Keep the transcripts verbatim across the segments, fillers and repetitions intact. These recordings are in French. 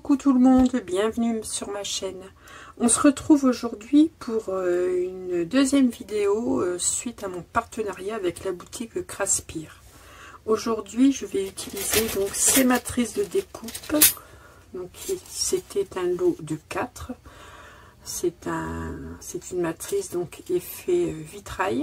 Coucou tout le monde, bienvenue sur ma chaîne. On se retrouve aujourd'hui pour euh, une deuxième vidéo euh, suite à mon partenariat avec la boutique Craspire. Aujourd'hui je vais utiliser donc ces matrices de découpe. Donc c'était un lot de quatre. C'est un, c'est une matrice donc effet vitrail.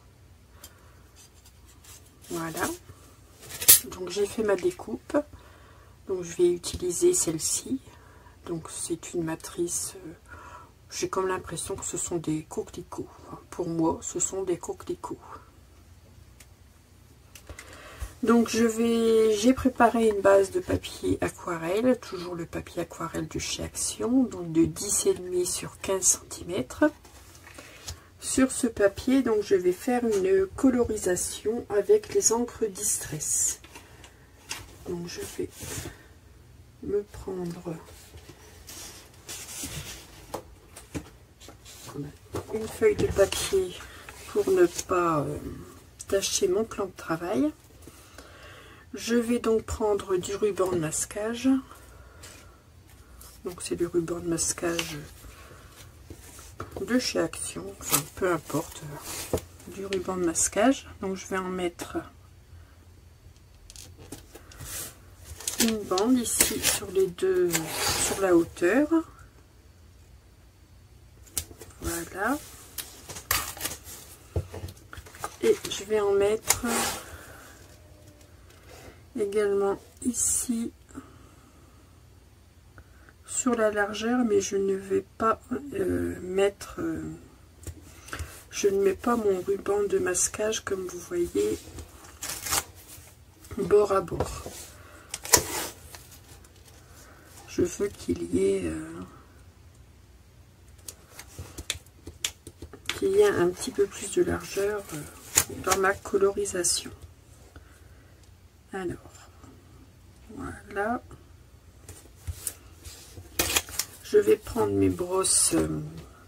Voilà. Donc j'ai fait ma découpe. Donc je vais utiliser celle-ci. Donc c'est une matrice, euh, j'ai comme l'impression que ce sont des coquelicots. Enfin, pour moi, ce sont des coquelicots. Donc je vais, j'ai préparé une base de papier aquarelle, toujours le papier aquarelle de chez Action, donc de dix virgule cinq sur quinze centimètres. Sur ce papier, donc je vais faire une colorisation avec les encres Distress. Donc je vais me prendre une feuille de papier pour ne pas euh, tacher mon plan de travail. Je vais donc prendre du ruban de masquage. Donc c'est du ruban de masquage de chez Action, enfin peu importe, du ruban de masquage. Donc je vais en mettre une bande ici sur les deux, sur la hauteur. Voilà. Et je vais en mettre également ici sur la largeur, mais je ne vais pas euh, mettre, euh, je ne mets pas mon ruban de masquage comme vous voyez bord à bord. Je veux qu'il y ait euh, qu'il y ait un petit peu plus de largeur euh, dans ma colorisation. Alors, voilà. Je vais prendre mes brosses euh,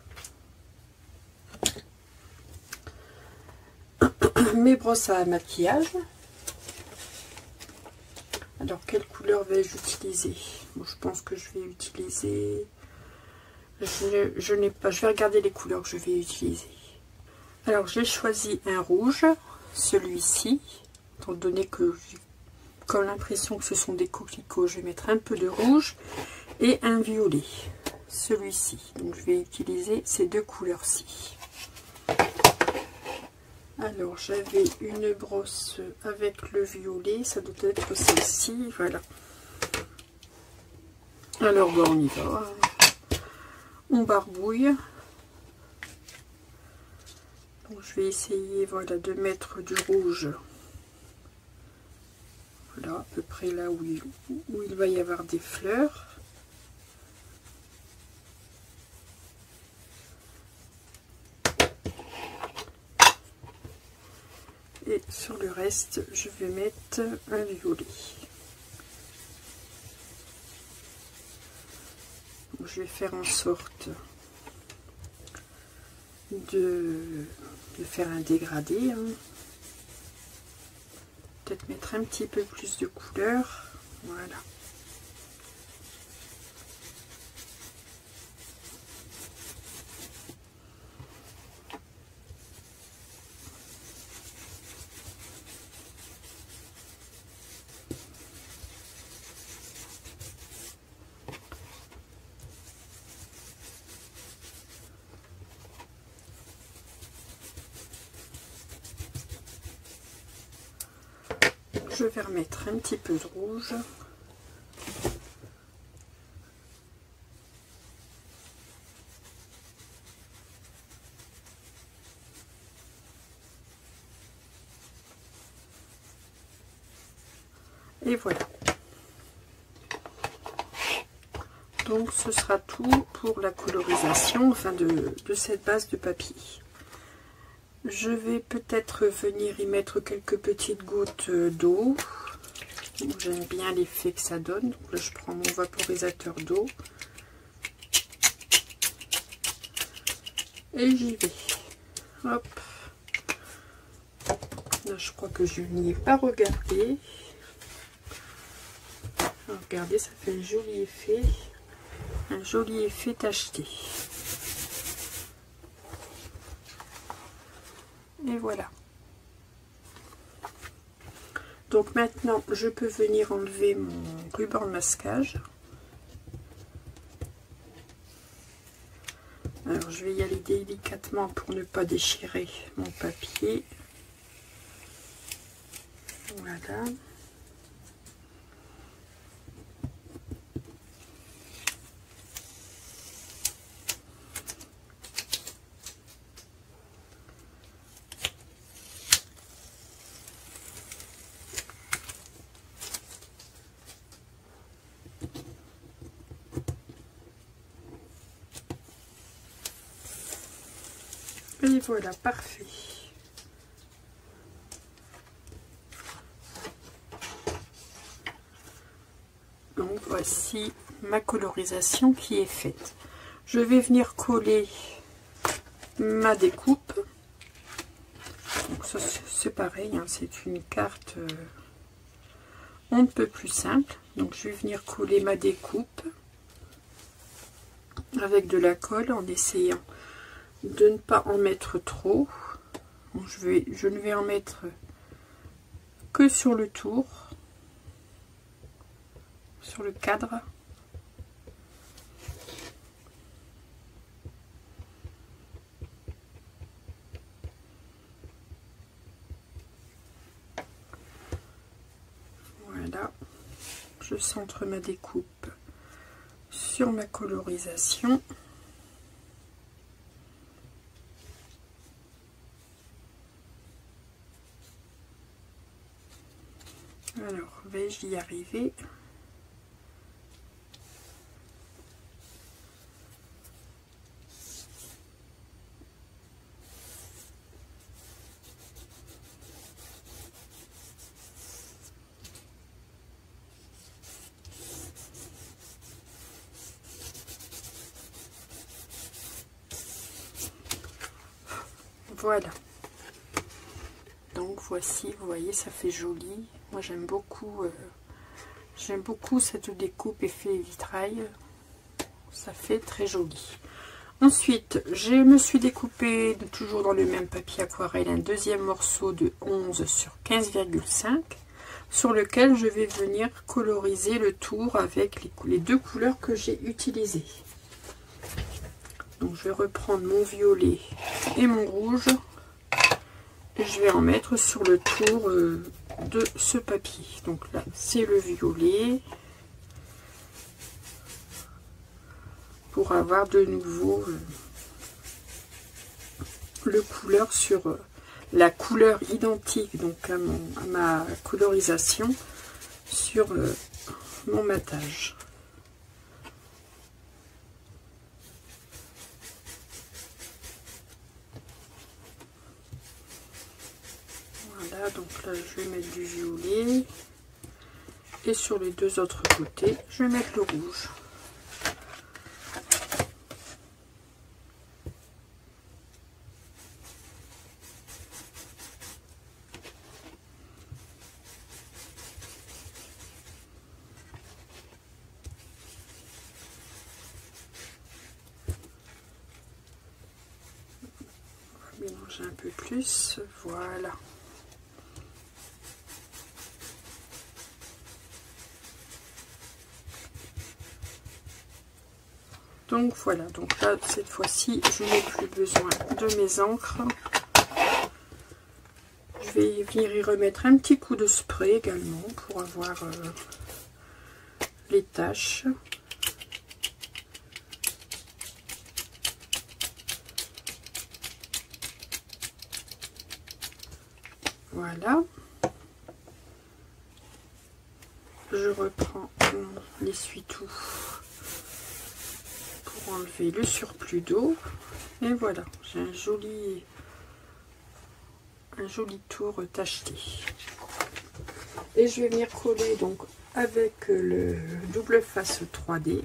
mes brosses à maquillage. Alors, quelle couleur vais-je utiliser? Bon, je pense que je vais utiliser... Je, je n'ai pas... Je vais regarder les couleurs que je vais utiliser. Alors, j'ai choisi un rouge, celui-ci. Étant donné que j'ai comme l'impression que ce sont des coquelicots, je vais mettre un peu de rouge. Et un violet, celui-ci. Donc, je vais utiliser ces deux couleurs-ci. Alors, j'avais une brosse avec le violet, ça doit être celle-ci, voilà. Alors, bon, on y va. On barbouille. Donc, je vais essayer, voilà, de mettre du rouge. Voilà, à peu près là où il, où il va y avoir des fleurs. Et sur le reste, je vais mettre un violet. Donc, je vais faire en sorte de, de faire un dégradé. Hein. Peut-être mettre un petit peu plus de couleur. Voilà. Je vais remettre un petit peu de rouge. Et voilà. Donc ce sera tout pour la colorisation, enfin de, de cette base de papier. Je vais peut-être venir y mettre quelques petites gouttes d'eau. J'aime bien l'effet que ça donne. Donc là, je prends mon vaporisateur d'eau. Et j'y vais. Hop. Là, je crois que je n'y ai pas regardé. Alors, regardez, ça fait un joli effet, un joli effet tacheté. Et voilà. Donc maintenant, je peux venir enlever mon ruban de masquage. Alors, je vais y aller délicatement pour ne pas déchirer mon papier. Voilà. Et voilà, parfait. Donc voici ma colorisation qui est faite. Je vais venir coller ma découpe. Donc ça c'est pareil, hein, c'est une carte euh, on ne peut plus simple. Donc je vais venir coller ma découpe avec de la colle en essayant de ne pas en mettre trop. Donc je, vais, je ne vais en mettre que sur le tour, sur le cadre. Voilà, je centre ma découpe sur ma colorisation. Alors, vais-je y arriver? Voilà. Donc voici, vous voyez, ça fait joli. Moi j'aime beaucoup, euh, j'aime beaucoup cette découpe effet vitrail. Ça fait très joli. Ensuite, je me suis découpé toujours dans le même papier aquarelle un deuxième morceau de onze sur quinze virgule cinq sur lequel je vais venir coloriser le tour avec les, les deux couleurs que j'ai utilisées. Donc je vais reprendre mon violet et mon rouge et je vais en mettre sur le tour euh, de ce papier. Donc là c'est le violet pour avoir de nouveau euh, le couleur sur euh, la couleur identique donc à, mon, à ma colorisation sur euh, mon matage. Voilà, donc là je vais mettre du violet et sur les deux autres côtés je vais mettre le rouge. Mélanger un peu plus, voilà. Donc voilà, donc là cette fois-ci je n'ai plus besoin de mes encres. Je vais venir y remettre un petit coup de spray également pour avoir euh, les taches. Voilà. Je reprends l'essuie-tout pour enlever le surplus d'eau. Et voilà, j'ai un joli, un joli tour tacheté. Et je vais venir coller donc avec le double face trois D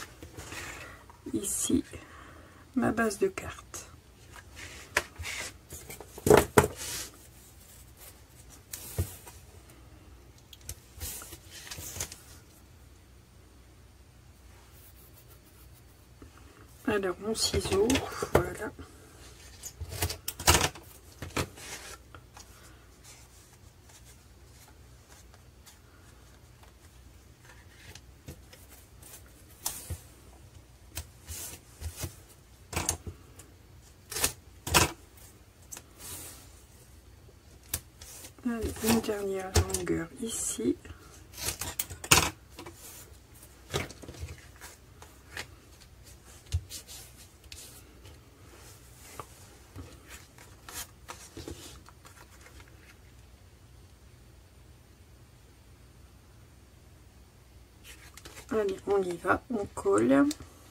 ici ma base de carte. Alors mon ciseau, voilà. Allez, une dernière longueur ici. Allez, on y va, on colle.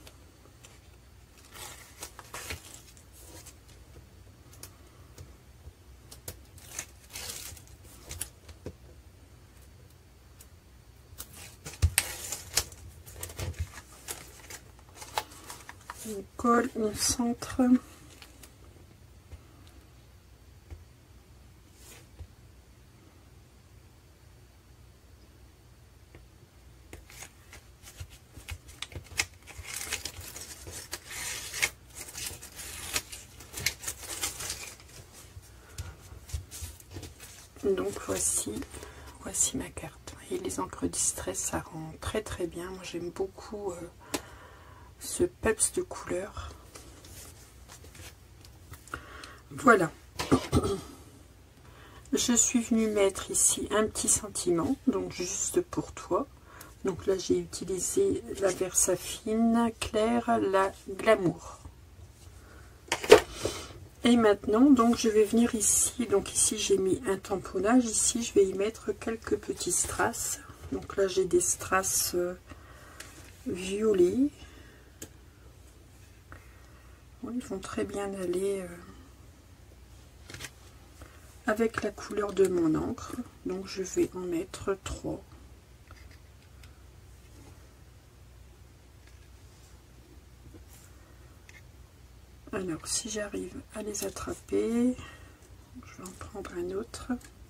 On colle, on centre. Donc voici, voici ma carte. Et les encres Distress, ça rend très très bien. Moi j'aime beaucoup euh, ce peps de couleur. Voilà. Je suis venue mettre ici un petit sentiment, donc juste pour toi. Donc là j'ai utilisé la Versafine claire, la Glamour. Et maintenant, donc je vais venir ici, donc ici j'ai mis un tamponnage, ici je vais y mettre quelques petits strass. Donc là j'ai des strass euh, violets. Oui, ils vont très bien aller euh, avec la couleur de mon encre. Donc je vais en mettre trois. Alors, si j'arrive à les attraper, je vais en prendre un autre.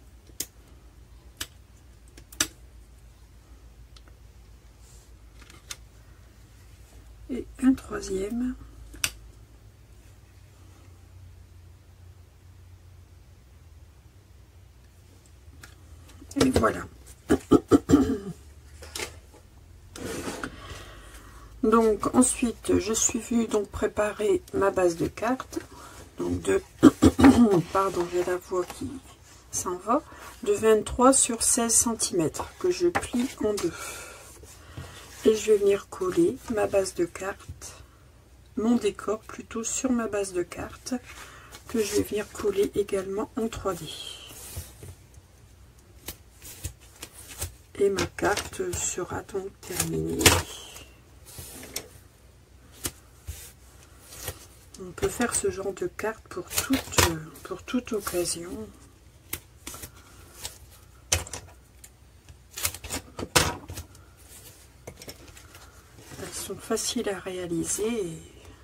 Et un troisième. Et voilà. Donc ensuite je suis venue donc préparer ma base de cartes, donc de pardon, j'ai la voix qui s'en va, de vingt-trois sur seize centimètres que je plie en deux. Et je vais venir coller ma base de cartes, mon décor plutôt sur ma base de cartes, que je vais venir coller également en trois D. Et ma carte sera donc terminée. On peut faire ce genre de carte pour toute, pour toute occasion. Elles sont faciles à réaliser et,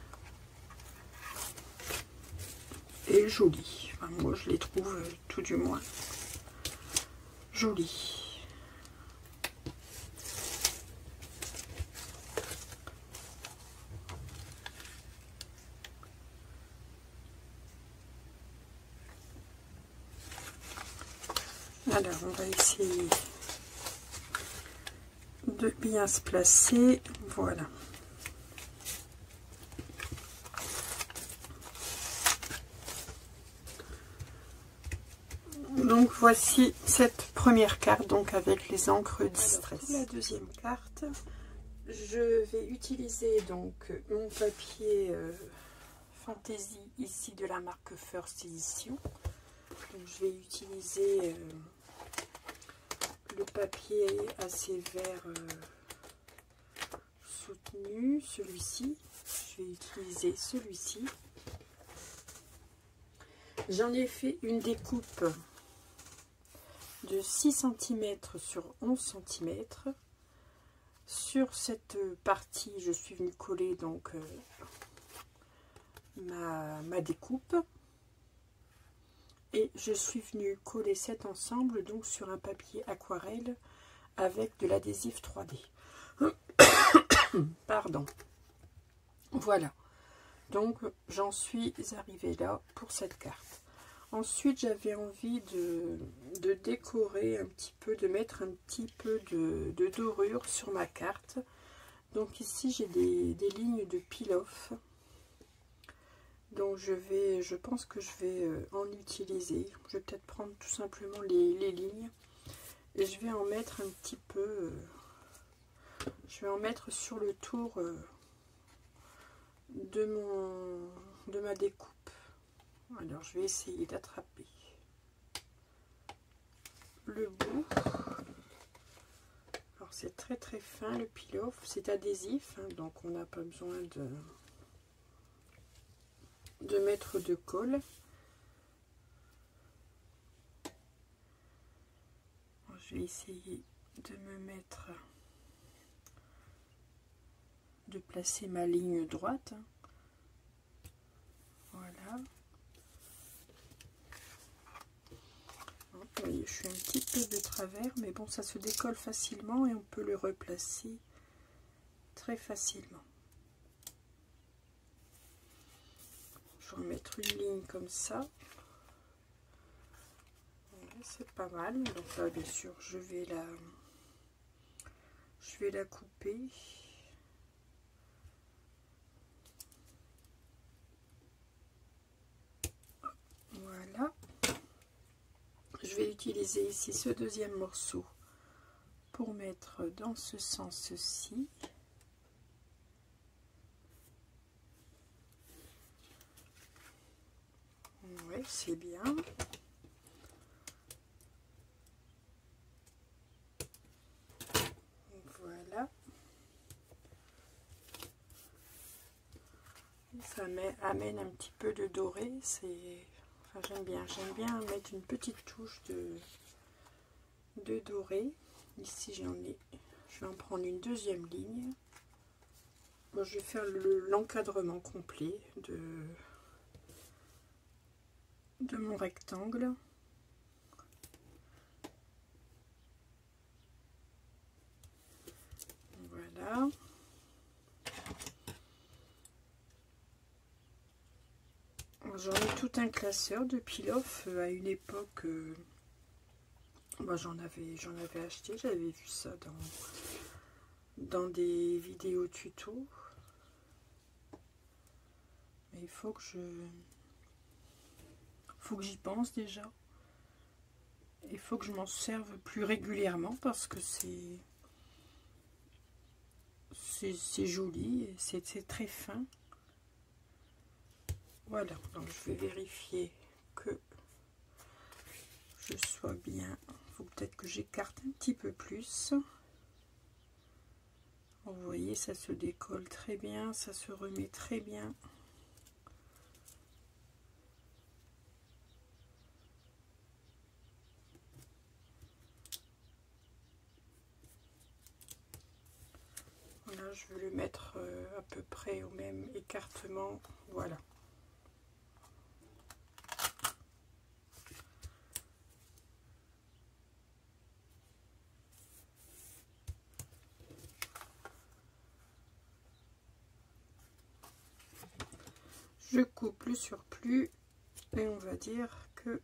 et jolies. Enfin, moi, je les trouve tout du moins jolies. Alors, on va essayer de bien se placer. Voilà. Donc, voici cette première carte, donc avec les encres Distress. Alors, la deuxième carte, je vais utiliser donc mon papier euh, Fantasy, ici de la marque First Edition. Donc, je vais utiliser euh, le papier assez vert euh, soutenu, celui-ci. Je vais utiliser celui-ci. J'en ai fait une découpe de six centimètres sur onze centimètres. Sur cette partie, je suis venue coller donc euh, ma, ma découpe. Et je suis venue coller cet ensemble donc sur un papier aquarelle avec de l'adhésif trois D. Pardon. Voilà. Donc j'en suis arrivée là pour cette carte. Ensuite j'avais envie de, de décorer un petit peu, de mettre un petit peu de, de dorure sur ma carte. Donc ici j'ai des, des lignes de peel-off. Donc je vais, je pense que je vais en utiliser. Je vais peut-être prendre tout simplement les, les lignes. Et je vais en mettre un petit peu, je vais en mettre sur le tour de, mon, de ma découpe. Alors je vais essayer d'attraper le bout. Alors c'est très très fin le peel-off, c'est adhésif, hein, donc on n'a pas besoin de, de mettre de colle. Je vais essayer de me mettre, de placer ma ligne droite. Voilà. Vous voyez, je suis un petit peu de travers, mais bon, ça se décolle facilement et on peut le replacer très facilement. Je vais mettre une ligne comme ça. C'est pas mal. Donc là, bien sûr, je vais la, je vais la couper. Voilà. Je vais utiliser ici ce deuxième morceau pour mettre dans ce sens-ci. Oui, c'est bien. Voilà. Ça met, amène un petit peu de doré. C'est, enfin, j'aime bien. J'aime bien mettre une petite touche de, de doré. Ici, j'en ai. Je vais en prendre une deuxième ligne. Bon, je vais faire l'encadrement complet de, de mon rectangle. Voilà. J'en ai tout un classeur de peel-off. À une époque, euh, bah, j'en avais, j'en avais acheté, j'avais vu ça dans, dans des vidéos tuto. Mais il faut que je... faut que j'y pense déjà. Il faut que je m'en serve plus régulièrement parce que c'est... c'est joli, c'est très fin. Voilà, donc je vais vérifier que je sois bien. Il faut peut-être que j'écarte un petit peu plus. Vous voyez, ça se décolle très bien, ça se remet très bien. Voilà, je vais le mettre à peu près au même écartement. Voilà. Je coupe le surplus et on va dire que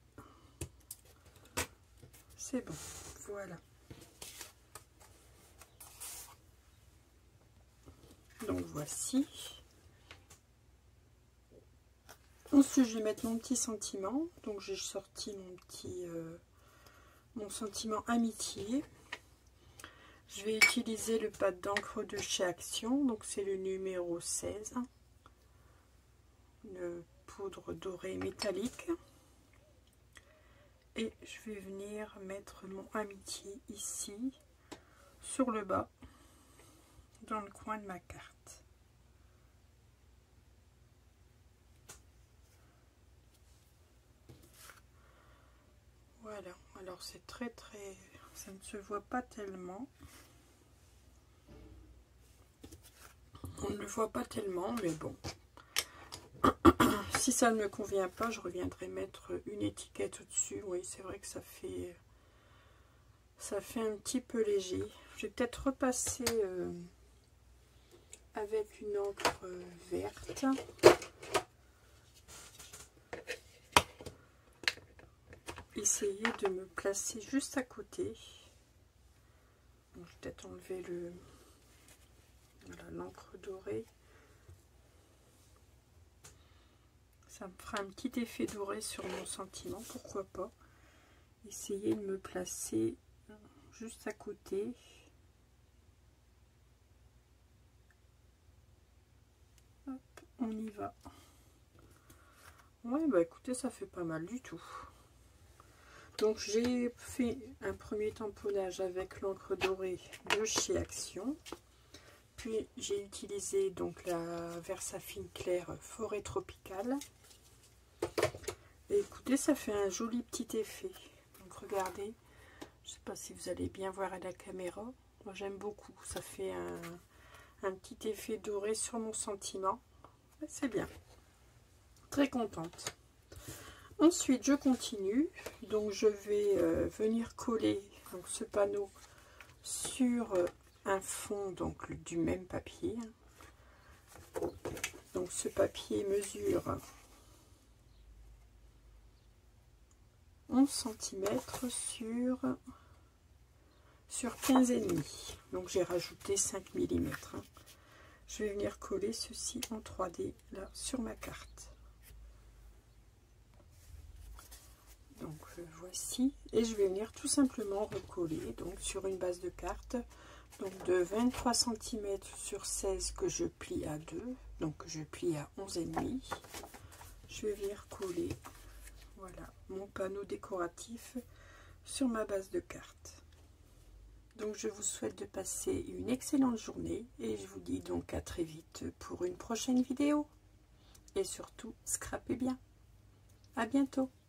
c'est bon. Voilà. Donc voici. Ensuite, je vais mettre mon petit sentiment. Donc j'ai sorti mon petit euh, mon sentiment amitié. Je vais utiliser le pad d'encre de chez Action. Donc c'est le numéro seize. Une poudre dorée métallique. Et je vais venir mettre mon amitié ici, sur le bas, dans le coin de ma carte. Voilà, alors c'est très très... ça ne se voit pas tellement. On ne le voit pas tellement, mais bon. Si ça ne me convient pas, je reviendrai mettre une étiquette au-dessus. Oui, c'est vrai que ça fait... ça fait un petit peu léger. Je vais peut-être repasser euh, avec une encre verte. essayer de me placer juste à côté. Bon, je vais peut-être enlever le voilà, l'encre dorée. Ça me fera un petit effet doré sur mon sentiment, pourquoi pas. Essayer de me placer juste à côté. Hop, on y va. Ouais, bah écoutez, ça fait pas mal du tout. Donc j'ai fait un premier tamponnage avec l'encre dorée de chez Action. Puis j'ai utilisé donc la Versafine Claire Forêt Tropicale. Et écoutez, ça fait un joli petit effet. Donc regardez, je sais pas si vous allez bien voir à la caméra. Moi j'aime beaucoup, ça fait un, un petit effet doré sur mon sentiment. C'est bien. Très contente. Ensuite, je continue. Donc, je vais euh, venir coller donc, ce panneau sur euh, un fond donc du même papier. Donc, ce papier mesure onze centimètres sur, sur quinze virgule cinq. Donc, j'ai rajouté cinq millimètres. Hein. Je vais venir coller ceci en trois D là sur ma carte. Donc euh, voici, et je vais venir tout simplement recoller donc sur une base de carte donc de vingt-trois centimètres sur seize que je plie à deux, donc que je plie à onze virgule cinq. Je vais venir coller voilà mon panneau décoratif sur ma base de carte. Donc je vous souhaite de passer une excellente journée et je vous dis donc à très vite pour une prochaine vidéo. Et surtout, scrapez bien. À bientôt.